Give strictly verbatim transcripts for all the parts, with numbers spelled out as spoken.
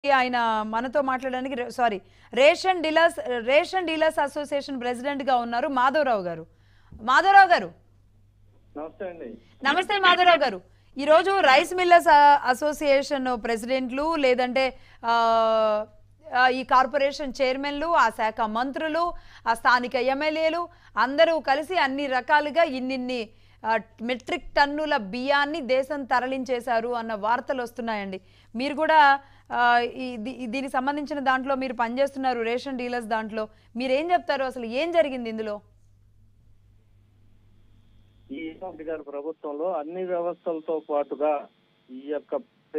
ఆయన మనతో మాట్లాడడానికి sorry ration dealers ration dealers association president గా ఉన్నారు మాధవరావు గారు. మాధవరావు గారు నమస్తే అండి. నమస్తే మాధవరావు గారు. ఈ రోజు రైస్ మిల్లర్స్ అసోసియేషన్ ప్రెసిడెంట్లు లేదంటే ఈ కార్పొరేషన్ చైర్మన్లు, ఆ శాఖ మంత్రులు, ఆ స్థానిక ఎమ్మెల్యేలు అందరూ కలిసి అన్ని రకాలుగా ఇన్నిన్ని మెట్రిక్ టన్నుల బియ్యాన్ని దేశం తరలించేశారు అన్న వార్తలు వస్తున్నాయండి. మీరు కూడా దీనికి సంబంధించిన దాంట్లో మీరు పనిచేస్తున్నారు, రేషన్ డీలర్స్ దాంట్లో. మీరేం చెప్తారు, అసలు ఏం జరిగింది ఇందులో? ఈ రెడ్డి గారి ప్రభుత్వంలో అన్ని వ్యవస్థలతో పాటుగా ఈ యొక్క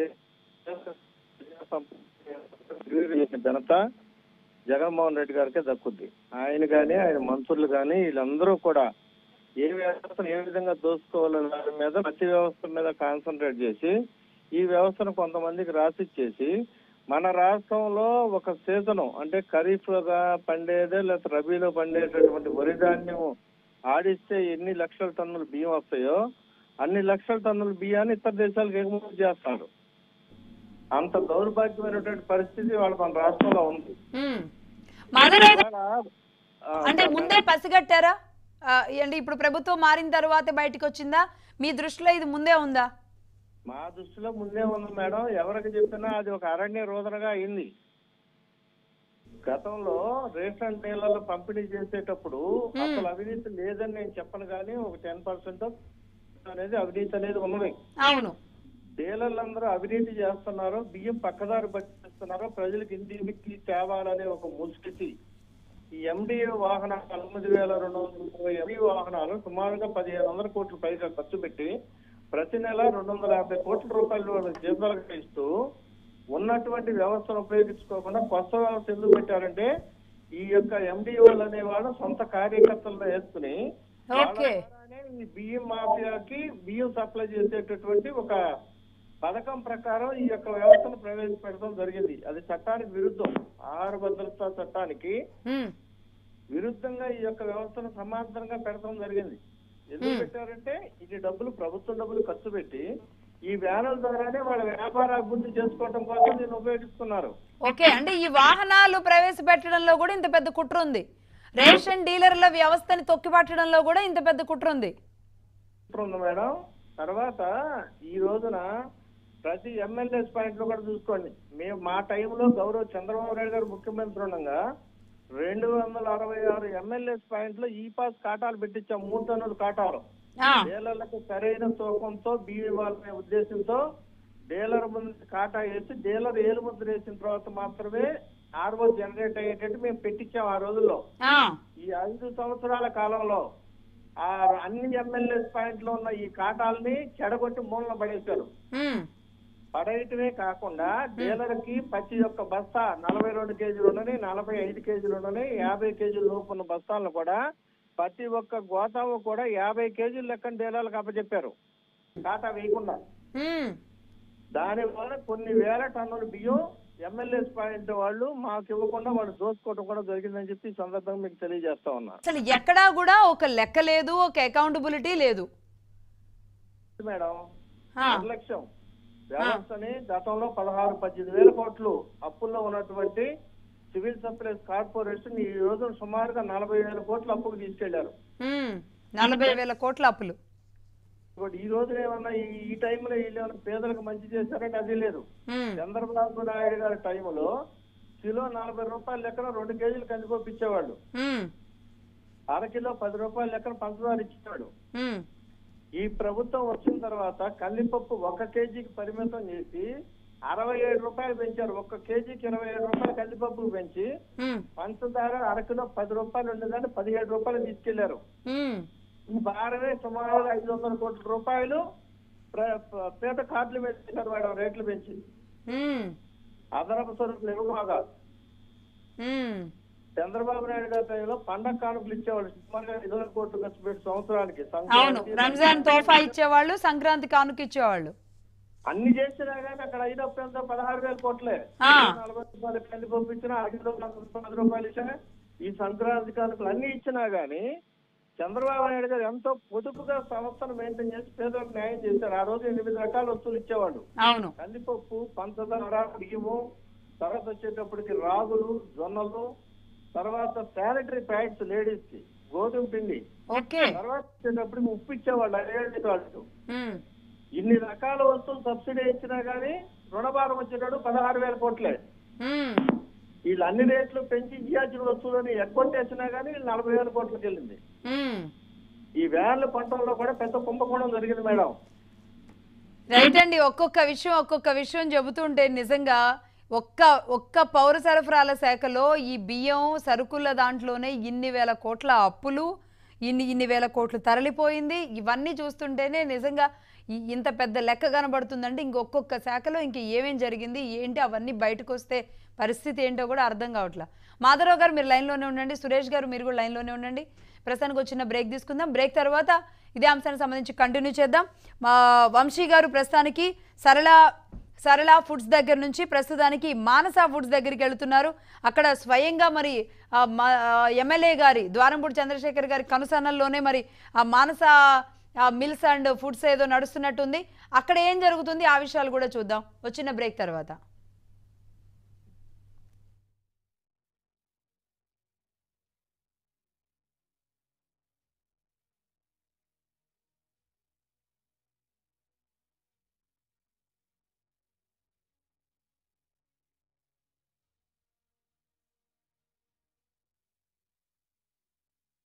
ఘనత జగన్మోహన్ రెడ్డి గారికే దక్కుద్ది. ఆయన కానీ ఆయన మంత్రులు కానీ వీళ్ళందరూ కూడా ఏ వ్యవస్థను ఏ విధంగా దోసుకోవాలనే దాని మీద ప్రతి వ్యవస్థ మీద కాన్సన్ట్రేట్ చేసి ఈ వ్యవస్థను కొంతమందికి రాసిచ్చేసి మన రాష్ట్రంలో ఒక సీజను అంటే ఖరీఫ్ గా పండేదే లేకపోతే రబీలో పండేటటువంటి వరి ధాన్యం ఆడిస్తే ఎన్ని లక్షల టన్నుల బియ్యం వస్తాయో అన్ని లక్షల టన్నుల బియ్యాన్ని ఇతర దేశాలకు ఎగుమతి చేస్తారు. అంత దౌర్భాగ్యమైనటువంటి పరిస్థితి వాళ్ళ మన రాష్ట్రంలో ఉంది. అంటే ముందే పసిగట్టారా? అంటే ఇప్పుడు ప్రభుత్వం మారిన తర్వాత బయటకు వచ్చిందా? మీ దృష్టిలో ఇది ముందే ఉందా? మా దృష్టిలో ముందే ఉంది మేడం. ఎవరికి చెప్పినా అది ఒక అరణ్య రోదనగా అయింది. గతంలో రేషన్ డీలర్లు పంపిణీ చేసేటప్పుడు అసలు అవినీతి లేదని నేను చెప్పను, కానీ ఒక టెన్ పర్సెంట్ అనేది అవినీతి అనేది ఉన్నది. అవును, డీలర్లందరూ అవినీతి చేస్తున్నారు, బియ్యం పక్కదారి పట్టిస్తున్నారు, ప్రజలకు ఇంటికి తేవాలనే ఒక ముసుగుతి ఈ ఎండిఏ వాహనాలు తొమ్మిది వేల రెండు వందల ముప్పై ఎండి వాహనాలు సుమారుగా పదిహేను వందల కోట్ల పైగా ఖర్చు పెట్టి ప్రతి నెల రెండు వందల యాభై కోట్ల రూపాయలు జీతాలకు ఇస్తూ ఉన్నటువంటి వ్యవస్థను ఉపయోగించుకోకుండా కొత్త వ్యవస్థ ఎందుకు పెట్టారంటే ఈ యొక్క ఎండిఓలు అనేవాడు సొంత కార్యకర్తలను వేసుకుని ఈ బియ్యం మాఫియాకి బియ్యం సప్లై చేసేటటువంటి ఒక పథకం ప్రకారం ఈ యొక్క వ్యవస్థను ప్రవేశపెట్టడం జరిగింది. అది చట్టానికి విరుద్ధం. ఆహార భద్రతా చట్టానికి విరుద్ధంగా ఈ యొక్క వ్యవస్థను సమాంతరంగా పెట్టడం జరిగింది. ఎందుకు పెట్టారంటే ఇది డబ్బులు ప్రభుత్వం డబ్బులు ఖర్చు పెట్టి ఈ వ్యానుల ద్వారానే వాళ్ళ వ్యాపార అభివృద్ధి చేసుకోవడం కోసం దీన్ని ఉపయోగిస్తున్నారు. ఓకే, అంటే ఈ వాహనాలు ప్రవేశపెట్టడంలో కూడా ఇంత పెద్ద కుట్ర ఉంది. రేషన్ డీలర్ల వ్యవస్థని తొక్కిపట్టడంలో కూడా ఇంత పెద్ద కుట్ర ఉంది కుట్ర ఉంది మేడం. తర్వాత ఈ రోజున ప్రతి ఎమ్మెల్యేస్ పాయింట్ లో కూడా చూసుకోండి. మేము మా టైంలో గౌరవ చంద్రబాబు నాయుడు గారు ముఖ్యమంత్రి ఉండగా రెండు వందల అరవై ఆరు ఎమ్మెల్యేస్ పాయింట్ లో ఈ పాస్ కాటాలు పెట్టించాం. మూడు టన్నుల కాటాలు డీలర్లకు సరైన తూకంతో బియ్యం ఇవ్వాలనే ఉద్దేశంతో డీలర్ ముందు కాటా వేసి డీలర్ ఏలు ముద్ర వేసిన తర్వాత మాత్రమే ఆర్ఓ జనరేట్ అయ్యేటట్టు మేము పెట్టించాం ఆ రోజుల్లో. ఈ ఐదు సంవత్సరాల కాలంలో ఆ అన్ని ఎమ్మెల్యేస్ పాయింట్ లో ఉన్న ఈ కాటాలని చెడగొట్టి మూలన పడేశారు. పడేయటమే కాకుండా డీలర్ కి పచ్చి యొక్క బస్తా నలభై రెండు కేజీలు ఉండని, నలభై ఐదు కేజీలు ఉండని, యాభై కేజీల లోపు ఉన్న బస్తాలను కూడా ప్రతి ఒక్క గోతాము కూడా యాభై కేజీలు లెక్కన డీలర్లకు అప్పచెప్పారు కాటా వేయకుండా. దాని వల్ల కొన్ని వేల టన్నుల బియ్యం ఎమ్మెల్యేస్ పాయింట్ వాళ్ళు మాకు ఇవ్వకుండా వాళ్ళు దోసుకోవడం కూడా జరిగిందని చెప్పి ఈ సందర్భంగా మీకు తెలియజేస్తా ఉన్నా. అసలు ఎక్కడా కూడా ఒక లెక్క లేదు, ఒక అకౌంటబిలిటీ లేదు మేడం. నిర్లక్ష్యం వ్యవస్థని గతంలో పదహారు పద్దెనిమిది వేల కోట్లు అప్పుల్లో ఉన్నటువంటి సివిల్ సప్లైస్ కార్పొరేషన్ ఈ రోజు సుమారుగా నలభై వేల కోట్ల అప్పుకు తీసుకెళ్లారు. నలభై వేల కోట్ల అప్పులు. ఈ రోజు ఏమన్నా ఈ టైంలో వీళ్ళు పేదలకు మంచి చేశారంటే అది లేదు. చంద్రబాబు నాయుడు గారి టైంలో కిలో నలభై రూపాయల లెక్కన రెండు కేజీలు కందిపప్పు ఇచ్చేవాళ్ళు, అరకిలో పది రూపాయల లెక్కన పంచదార ఇచ్చేవాడు. ఈ ప్రభుత్వం వచ్చిన తర్వాత కందిపప్పు ఒక కేజీకి పరిమితం చేసి అరవై ఏడు రూపాయలు పెంచారు. ఒక్క కేజీకి ఇరవై ఏడు రూపాయలు కందిపప్పు పెంచి పంచదార అరకిలో పది రూపాయలు ఉండేదాన్ని పదిహేడు రూపాయలు తీసుకెళ్లారు. ఈ భారమే సుమారుగా ఐదు వందల కోట్ల రూపాయలు పేద కార్డులు పెంచారు మేడం, రేట్లు పెంచి అదనపు సరుకులు ఇవ్వగా. చంద్రబాబు నాయుడు గారి టైంలో పండగ కానుకలు ఇచ్చేవాళ్ళు సుమారుగా ఐదు వందల కోట్లు ఖర్చు పెట్టి సంవత్సరానికి. రంజాన్ తోఫా ఇచ్చేవాళ్ళు, సంక్రాంతి కానుక ఇచ్చేవాళ్ళు. అన్ని చేసినా కానీ అక్కడ ఐదు ఎంత పదహారు వేల కోట్లే. నలభై రూపాయలు కందిపప్పు ఇచ్చినా, ఐదు పది రూపాయలు ఇచ్చినా, ఈ సంక్రాంతి కానుకలు అన్ని ఇచ్చినా గానీ చంద్రబాబు నాయుడు గారు ఎంతో పొదుపుగా సంస్థను మెయింటైన్ చేసి పేదలకు న్యాయం చేశారు. ఆ రోజు ఎనిమిది రకాల వస్తువులు ఇచ్చేవాళ్ళు. అవును, కందిపప్పు, పంచదార, బియ్యము, తర్వాత వచ్చేటప్పటికి రాగులు, జొన్నలు, తర్వాత శానిటరీ ప్యాడ్స్ లేడీస్ కి, గోధుమ పిండి, ఓకే తర్వాత వచ్చేటప్పటికి ఉప్పు ఇచ్చేవాళ్ళు ఐడెంటిటీ కార్డు. ఉమ్, ఇన్ని రకాల వస్తువులు సబ్సిడీ ఇచ్చినా గానీ రుణభారం వచ్చేటప్పుడు పదహారు వేల కోట్లే. ఉమ్, వీళ్ళు అన్ని రేట్లు పెంచి ఇయ్యాల్సిన వస్తువులని ఎక్కొట్టేసినా గానీ వీళ్ళు నలభై వేల కోట్లకి వెళ్ళింది. ఉమ్. ఈ వేర్ల పంటల్లో కూడా పెద్ద కుంభకోణం జరిగింది మేడం. రైట్ అండి, ఒక్కొక్క విషయం ఒక్కొక్క విషయం చెబుతుంటే నిజంగా ఒక్క ఒక్క పౌర సరఫరాల శాఖలో ఈ బియ్యం సరుకుల దాంట్లోనే ఇన్ని వేల కోట్ల అప్పులు, ఇన్ని ఇన్ని వేల కోట్లు తరలిపోయింది. ఇవన్నీ చూస్తుంటేనే నిజంగా ఈ- ఇంత పెద్ద లెక్క కనబడుతుందంటే ఇంకొక్కొక్క శాఖలో ఇంక ఏమేం జరిగింది ఏంటి అవన్నీ బయటకు వస్తే పరిస్థితి ఏంటో కూడా అర్థం కావట్లా. మాధవరావు గారు మీరు లైన్లోనే ఉండండి, సురేష్ గారు మీరు కూడా లైన్లోనే ఉండండి. ప్రస్తుతానికి వచ్చిన బ్రేక్ తీసుకుందాం. బ్రేక్ తర్వాత ఇదే అంశానికి సంబంధించి కంటిన్యూ చేద్దాం. మా వంశీ గారు ప్రస్తుతానికి సరళ సరళ ఫుడ్స్ దగ్గర నుంచి ప్రస్తుతానికి మానస ఫుడ్స్ దగ్గరికి వెళుతున్నారు. అక్కడ స్వయంగా మరి ఎమ్మెల్యే గారి ద్వారంపూడి చంద్రశేఖర్ గారి కనుసన్నల్లోనే మరి ఆ మానస మిల్స్ అండ్ ఫుడ్స్ ఏదో నడుస్తున్నట్టుంది. అక్కడ ఏం జరుగుతుంది ఆ విషయాలు కూడా చూద్దాం వచ్చిన బ్రేక్ తర్వాత.